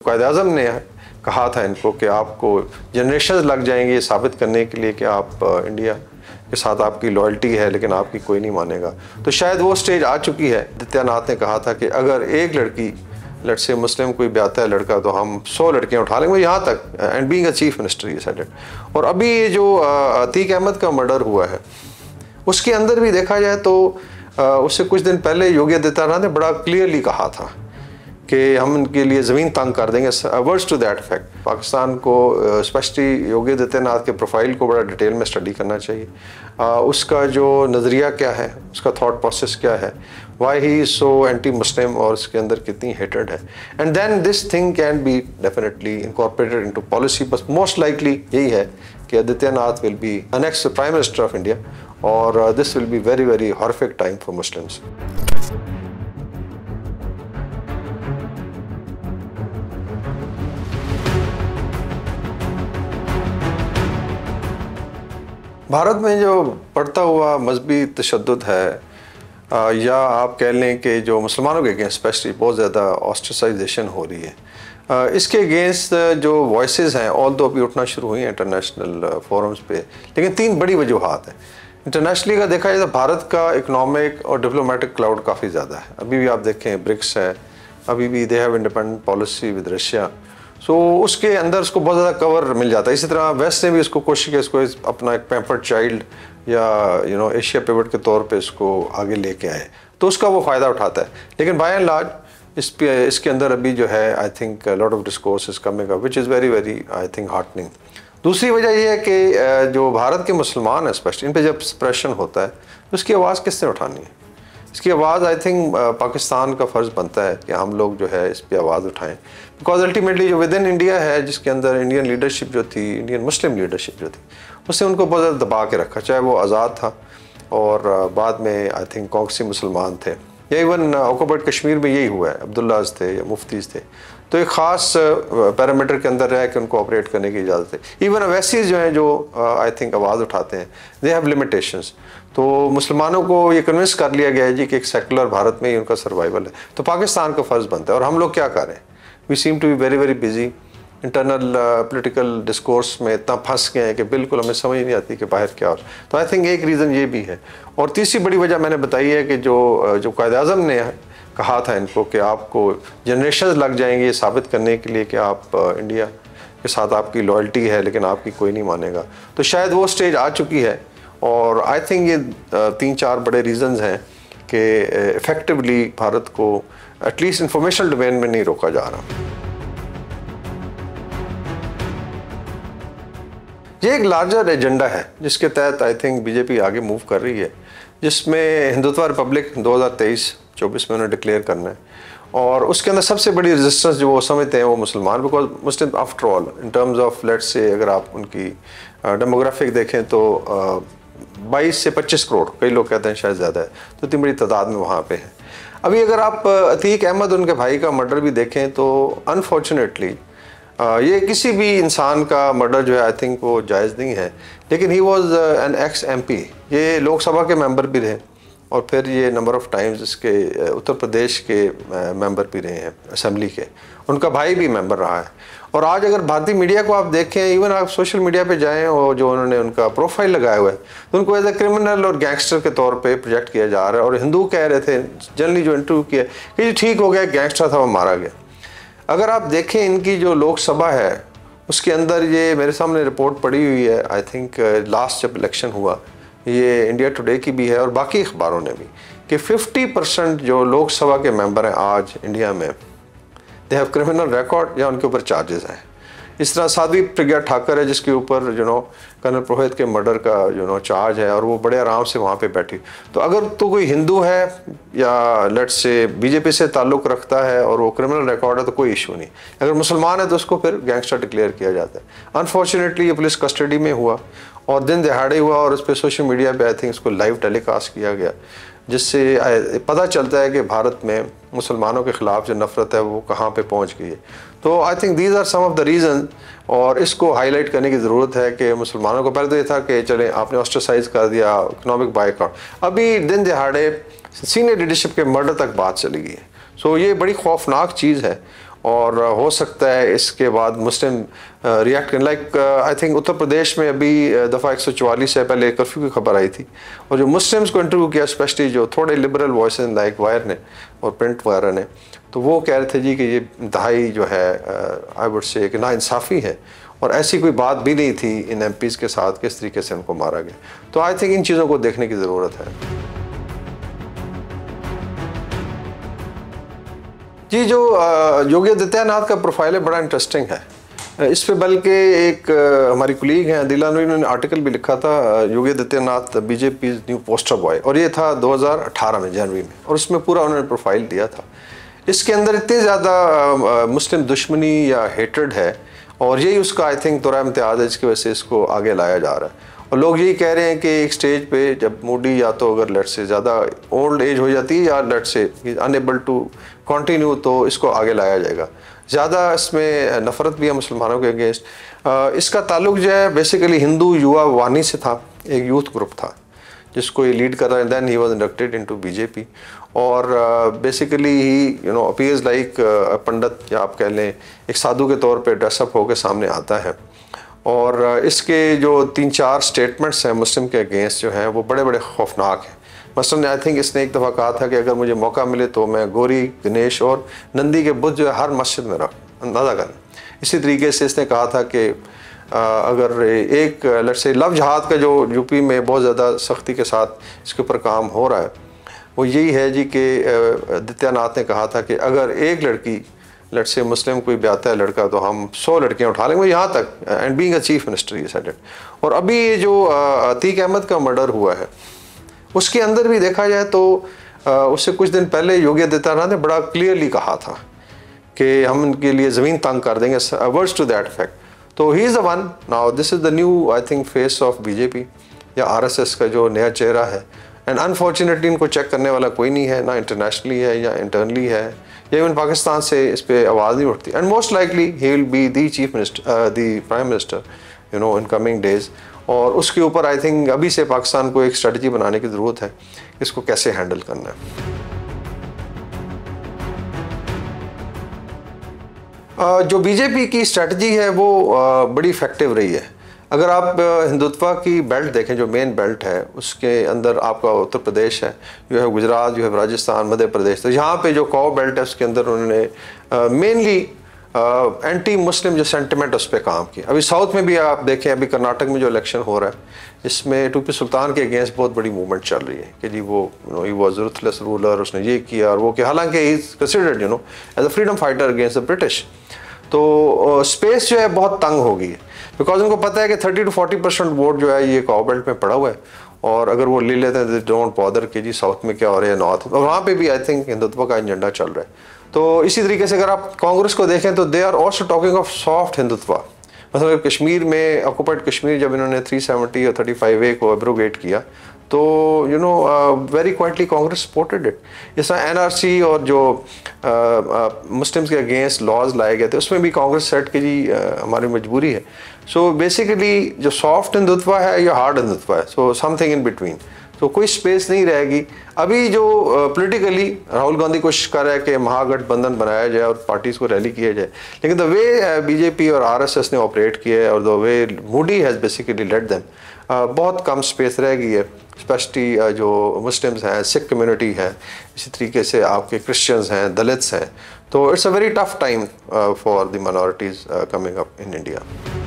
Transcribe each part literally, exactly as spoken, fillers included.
कायद-ए-आज़म ने कहा था इनको कि आपको जनरेशन लग जाएंगे ये साबित करने के लिए कि आप इंडिया के साथ आपकी लॉयल्टी है, लेकिन आपकी कोई नहीं मानेगा। तो शायद वो स्टेज आ चुकी है। आदित्यनाथ ने कहा था कि अगर एक लड़की लेट्स से मुस्लिम कोई भी आता है लड़का तो हम सौ लड़कियां उठा लेंगे, यहाँ तक। And being a chief minister ये सेड इट। और अभी ये जो अतीक अहमद का मर्डर हुआ है उसके अंदर भी देखा जाए तो उससे कुछ दिन पहले योगी आदित्यनाथ ने बड़ा क्लियरली कहा था कि हम उनके लिए ज़मीन तंग कर देंगे, words to that effect. Pakistan को स्पेशली योगी आदित्यनाथ के प्रोफाइल को बड़ा डिटेल में स्टडी करना चाहिए। आ, उसका जो नज़रिया क्या है, उसका थॉट प्रोसेस क्या है, why he is so anti Muslim और उसके अंदर कितनी हेटेड है। And then this thing can be definitely incorporated into policy. बस मोस्ट लाइकली यही है कि Adityanath will be the next prime minister of India और this will be very very horrific time for Muslims. Bharat में जो बढ़ता हुआ मजहबी तशद्दुद है, या आप कह लें कि जो मुसलमानों के अगेंस्ट स्पेशली बहुत ज़्यादा ऑस्ट्रेसाइजेशन हो रही है, इसके अगेंस्ट जो वॉइसेस हैं ऑल दो अभी उठना शुरू हुई हैं इंटरनेशनल फोरम्स पे, लेकिन तीन बड़ी वजूहात हैं। इंटरनेशनली का देखा जाए तो भारत का इकनॉमिक और डिप्लोमेटिक क्लाउड काफ़ी ज़्यादा है। अभी भी आप देखें ब्रिक्स है, अभी भी they have independent policy with Russia, so so, उसके अंदर उसको बहुत ज़्यादा कवर मिल जाता है। इसी तरह वेस्ट ने भी उसको कोशिश की इसको इस अपना एक पैम्पर्ड चाइल्ड या यू नो एशिया पिवट के तौर पे इसको आगे लेके आए, तो उसका वो फ़ायदा उठाता है। लेकिन बाय एंड लार्ज इस पे इसके अंदर अभी जो है I think lot of discourse is coming up which is very very I think heartening. दूसरी वजह यह है कि जो भारत के मुसलमान हैं स्पेशली, इन पर जब सप्रेशन होता है तो उसकी आवाज़ किसने उठानी है? इसकी आवाज़ आई थिंक पाकिस्तान का फ़र्ज़ बनता है कि हम लोग जो है इस पर आवाज़ उठाएं, बिकॉज अल्टीमेटली जो विद इन इंडिया है, जिसके अंदर इंडियन लीडरशिप जो थी, इंडियन मुस्लिम लीडरशिप जो थी, उसने उनको बहुत ज़्यादा दबा के रखा, चाहे वो आज़ाद था और बाद में आई थिंक कांग्रेसी मुसलमान थे, या इवन ऑक्यूपाइड कश्मीर में यही हुआ है, अब्दुल्लाज थे या मुफ्तीज़ थे, तो एक ख़ास पैरामीटर के अंदर रह के उनको ऑपरेट करने की इजाज़त है। इवन अवैसीज़ जो हैं जो आई थिंक आवाज़ उठाते हैं, दे हैव लिमिटेशंस। तो मुसलमानों को ये कन्विंस कर लिया गया है जी कि एक सेकुलर भारत में ही उनका सर्वाइवल है, तो पाकिस्तान का फ़र्ज़ बनता है। और हम लोग क्या करें? We seem to be very very busy internal political discourse में इतना फंस गए हैं कि बिल्कुल हमें समझ नहीं आती कि बाहर क्या हो। तो आई थिंक एक रीज़न ये भी है। और तीसरी बड़ी वजह मैंने बताई है कि जो जो कायद-ए-आज़म ने कहा था इनको कि आपको जनरेशन लग जाएंगे ये साबित करने के लिए कि आप इंडिया के साथ आपकी लॉयल्टी है, लेकिन आपकी कोई नहीं मानेगा। तो शायद वो स्टेज आ चुकी है और आई थिंक ये तीन चार बड़े रीज़न्स हैं कि इफ़ेक्टिवली भारत को एटलीस्ट इंफॉर्मेशनल डोमेन में नहीं रोका जा रहा। ये एक लार्जर एजेंडा है जिसके तहत आई थिंक बीजेपी आगे मूव कर रही है, जिसमें हिंदुत्व रिपब्लिक दो हज़ार तेईस चौबीस में उन्हें डिक्लेयर करना है। और उसके अंदर सबसे बड़ी रेजिस्टेंस जो वो समझते हैं वो मुसलमान, because Muslim after all in terms of let's say अगर आप उनकी डेमोग्राफिक देखें तो बाईस से पच्चीस करोड़, कई लोग कहते हैं शायद ज़्यादा है, तो इतनी बड़ी तादाद में वहाँ पे है। अभी अगर आप अतीक अहमद उनके भाई का मर्डर भी देखें तो अनफॉर्चुनेटली ये किसी भी इंसान का मर्डर जो है आई थिंक वो जायज़ नहीं है, लेकिन he was an ex MP, ये लोकसभा के मेंबर भी रहे और फिर ये नंबर ऑफ टाइम्स इसके उत्तर प्रदेश के मेंबर भी रहे हैं असेंबली के, उनका भाई भी मेंबर रहा है। और आज अगर भारतीय मीडिया को आप देखें, इवन आप सोशल मीडिया पे जाएं और जो उन्होंने उनका प्रोफाइल लगाया हुआ है तो उनको एज ए क्रिमिनल और गैंगस्टर के तौर पे प्रोजेक्ट किया जा रहा है। और हिंदू कह रहे थे जनरली जो इंटरव्यू किया कि ठीक हो गया, गैंगस्टर था वो मारा गया। अगर आप देखें इनकी जो लोकसभा है उसके अंदर ये मेरे सामने रिपोर्ट पड़ी हुई है, आई थिंक लास्ट जब इलेक्शन हुआ, ये इंडिया टुडे की भी है और बाकी अखबारों ने भी, कि पचास परसेंट जो लोकसभा के मेंबर हैं आज इंडिया में दे हैव क्रिमिनल रिकॉर्ड या उनके ऊपर चार्जेस हैं। इस तरह साध्वी प्रज्ञा ठाकर है जिसके ऊपर यू नो कर्नल पुरोहित के मर्डर का यू नो चार्ज है और वो बड़े आराम से वहाँ पे बैठी। तो अगर तो कोई हिंदू है या लेट्स से बीजेपी से ताल्लुक़ रखता है और वो क्रिमिनल रिकॉर्ड है तो कोई इशू नहीं, अगर मुसलमान है तो उसको फिर गैंगस्टर डिक्लेयर किया जाता है। अनफॉर्चुनेटली ये पुलिस कस्टडी में हुआ और दिन दिहाड़े हुआ और उस पर सोशल मीडिया पे आई थिंक इसको लाइव टेलीकास्ट किया गया, जिससे पता चलता है कि भारत में मुसलमानों के ख़िलाफ़ जो नफ़रत है वो कहाँ पे पहुँच गई है। तो I think these are some of the reason, और इसको हाईलाइट करने की ज़रूरत है कि मुसलमानों को पहले तो ये था कि चलें आपने ऑस्ट्रेसाइज कर दिया, इकनॉमिक बायकॉट, अभी दिन दिहाड़े सीनियर लीडरशिप के मर्डर तक बात चली गई है। सो ये बड़ी खौफनाक चीज़ है और हो सकता है इसके बाद मुस्लिम रिएक्ट करें। Like I think Uttar Pradesh में अभी दफ़ा एक सौ चवालीस से पहले कर्फ्यू की खबर आई थी, और जो मुस्लिम्स को इंटरव्यू किया, स्पेशली जो थोड़े लिबरल वॉइसेस लाइक वायर ने और प्रिंट वगैरह ने, तो वो कह रहे थे जी कि ये इंतहाई जो है आई वुड से कि नाइंसाफ़ी है, और ऐसी कोई बात भी नहीं थी इन एम पीज़ के साथ किस तरीके से उनको मारा गया। तो आई थिंक इन चीज़ों को देखने की ज़रूरत है। जी, जो योगी आदित्यनाथ का प्रोफाइल है बड़ा इंटरेस्टिंग है। इस पे बल्कि एक हमारी कुलीग हैं दिला नूरी, उन्होंने आर्टिकल भी लिखा था, Yogi Adityanath BJP new poster boy, और ये था दो हज़ार अठारह में जनवरी में, और उसमें पूरा उन्होंने प्रोफाइल दिया था। इसके अंदर इतनी ज़्यादा मुस्लिम दुश्मनी या हेट्रेड है, और यही उसका आई थिंक दौरा इम्तियाज़ है जिसकी वजह से इसको आगे लाया जा रहा है। और लोग यही कह रहे हैं कि एक स्टेज पे जब मोदी या तो अगर लेट से ज़्यादा ओल्ड एज हो जाती है या लेट से अनएबल टू कंटिन्यू, तो इसको आगे लाया जाएगा। ज़्यादा इसमें नफ़रत भी है मुसलमानों के अगेंस्ट। इसका ताल्लुक जो है बेसिकली हिंदू युवा वानी से था, एक यूथ ग्रुप था जिसको ये लीड कर रहा है। Then he was inducted into BJP, और basically he you know appears like pandit, या आप कह लें एक साधु के तौर पे ड्रेसअप होकर सामने आता है। और इसके जो तीन चार स्टेटमेंट्स हैं मुस्लिम के अगेंस्ट जो हैं वो बड़े बड़े खौफनाक हैं। मसलन आई थिंक इसने एक दफ़ा कहा था कि अगर मुझे मौका मिले तो मैं गौरी, गणेश और नंदी के बुत जो है हर मस्जिद में रख, अंदाज़ा करें। इसी तरीके से इसने कहा था कि अगर एक लेट्स से लव जहाद का जो यूपी में बहुत ज़्यादा सख्ती के साथ इसके ऊपर काम हो रहा है, वो यही है जी कि आदित्यनाथ ने कहा था कि अगर एक लड़की लेट्स से मुस्लिम कोई ब्याता है लड़का, तो हम सौ लड़कियां उठा लेंगे, यहाँ तक, and being a chief minister ये सेड इट। और अभी ये जो अतीक अहमद का मर्डर हुआ है, उसके अंदर भी देखा जाए तो उससे कुछ दिन पहले योगी आदित्यनाथ ने बड़ा क्लियरली कहा था कि हम इनके लिए ज़मीन तंग कर देंगे, वर्ड्स टू दैट इफेक्ट। तो he is the one now, this is the new I think face of BJP या आरएसएस का जो नया चेहरा है। एंड अनफॉर्चुनेटली इनको चेक करने वाला कोई नहीं है, ना इंटरनेशनली है या इंटरनली है, या इवन पाकिस्तान से इस पर आवाज़ नहीं उठती। And most likely he will be the chief minister, the prime minister you know in coming days. और उसके ऊपर आई थिंक अभी से पाकिस्तान को एक स्ट्रेटजी बनाने की ज़रूरत है, इसको कैसे हैंडल करना है। uh, जो बीजेपी की स्ट्रेटजी है वो uh, बड़ी इफ़ेक्टिव रही है। अगर आप हिंदुत्व की बेल्ट देखें, जो मेन बेल्ट है, उसके अंदर आपका उत्तर प्रदेश है, जो है गुजरात, जो है राजस्थान, मध्य प्रदेश, तो यहाँ पे जो कौ बेल्ट है उसके अंदर उन्होंने मेनली एंटी मुस्लिम जो सेंटिमेंट उस पर काम किया। अभी साउथ में भी आप देखें, अभी कर्नाटक में जो इलेक्शन हो रहा है, इसमें टीपू सुल्तान के अगेंस्ट बहुत बड़ी मूवमेंट चल रही है कि जी वो you know he was ruthless ruler, उसने ये किया और वो किया, हालांकि he is considered you know as a freedom fighter against the British. तो स्पेस uh, जो है बहुत तंग हो गई है, बिकॉज उनको पता है कि thirty two forty percent vote जो है ये कॉ बेल्ट में पड़ा हुआ है, और अगर वो ले लेते हैं डोंट बॉदर कि जी साउथ में क्या हो रहा है, नॉर्थ, और वहाँ पे भी आई थिंक हिंदुत्व का एजेंडा चल रहा है। तो इसी तरीके से अगर आप कांग्रेस को देखें तो they are also talking of soft Hindutva. मतलब कश्मीर में ऑक्युपाइड कश्मीर जब इन्होंने थ्री सेवेंटी और थर्टी फाइव ए को एब्रोगेट किया, तो you know very quietly Congress supported it. जैसा एनआरसी और जो मुस्लिम्स के अगेंस्ट लॉज लाए गए थे, उसमें भी कांग्रेस सेट की जी uh, हमारी मजबूरी है। सो so, बेसिकली जो सॉफ्ट हिंदुत्व है या हार्ड हिंदुत्व है, सो समथिंग इन बिटवीन, तो कोई स्पेस नहीं रहेगी। अभी जो पॉलिटिकली uh, राहुल गांधी कोशिश कर रहा है कि महागठबंधन बनाया जाए और पार्टीज को रैली किया जाए, लेकिन द वे बीजेपी और आरएसएस ने ऑपरेट किया है और the way Modi has basically led them, बहुत कम स्पेस रह गई है। स्पेशली uh, जो मुस्लिम्स हैं, सिख कम्युनिटी है, इसी तरीके से आपके क्रिश्चियंस हैं, दलित्स हैं, तो it's a very tough time for the minorities coming up in India.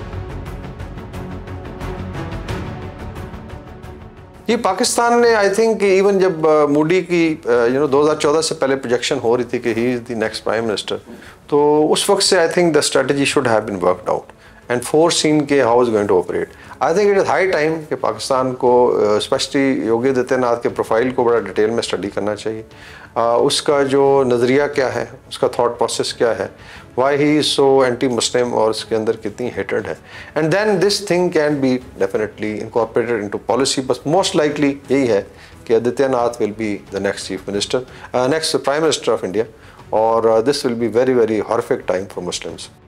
ये पाकिस्तान ने आई थिंक इवन जब मोदी की यू नो दो हज़ार चौदह से पहले प्रोजेक्शन हो रही थी कि he is the next prime minister, तो उस वक्त से I think the strategy should have been worked out and foreseen के how is going to operate. I think it is high time कि पाकिस्तान को स्पेशली योगी आदित्यनाथ के प्रोफाइल को बड़ा डिटेल में स्टडी करना चाहिए। uh, उसका जो नज़रिया क्या है, उसका थॉट प्रोसेस क्या है, why he is so anti Muslim और उसके अंदर कितनी हेटेड है, and then this thing can be definitely incorporated into policy. बस मोस्ट लाइकली यही है कि Adityanath will be the next chief minister, next prime minister of India, और this will be very very horrific time for Muslims.